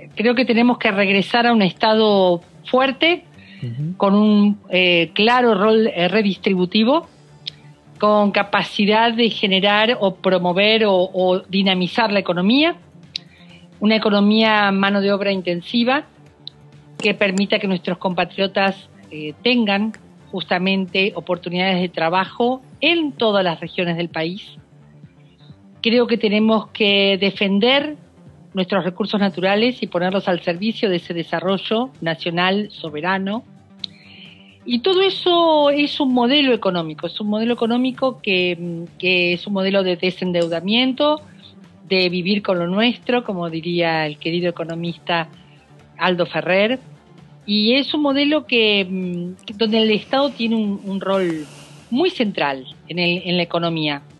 Creo que tenemos que regresar a un Estado fuerte, con un claro rol redistributivo, con capacidad de generar o promover o dinamizar la economía, una economía mano de obra intensiva que permita que nuestros compatriotas tengan justamente oportunidades de trabajo en todas las regiones del país. Creo que tenemos que defender nuestros recursos naturales y ponerlos al servicio de ese desarrollo nacional soberano. Y todo eso es un modelo económico, que es un modelo de desendeudamiento, de vivir con lo nuestro, como diría el querido economista Aldo Ferrer, y es un modelo donde el Estado tiene un rol muy central en la economía.